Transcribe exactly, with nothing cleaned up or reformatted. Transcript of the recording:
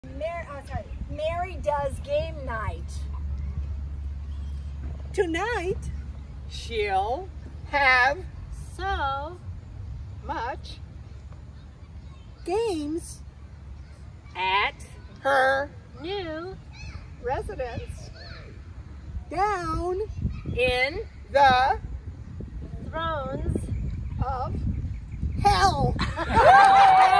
Mary, oh, sorry. Mary does game night. Tonight, she'll have So much games at her new residence down in the thrones of hell.